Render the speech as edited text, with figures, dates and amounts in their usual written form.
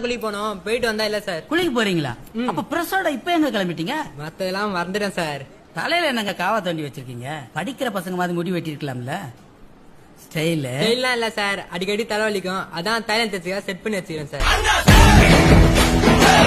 குளிக்கு போனோம், போயிட்டு வந்தா இல்ல சார். குளிக்கு போறீங்களா? அப்ப பிரஸோட இப்ப எங்க கிளம்பிட்டீங்க? மத்ததெல்லாம் மறந்துட்டேன் சார். தலையில என்னங்க காவா தோண்டி வச்சிருக்கீங்க? படிக்கிற பசங்க மாதிரி முடி வெட்டி இருக்கலாம்ல. ஸ்டைல் இல்ல சார், அடிக்கடி தலைவலிக்கும், அதான் தைலம் தேய்ச்சிக்கா செட் பண்ணி வச்சுக்கிறேன் சார்.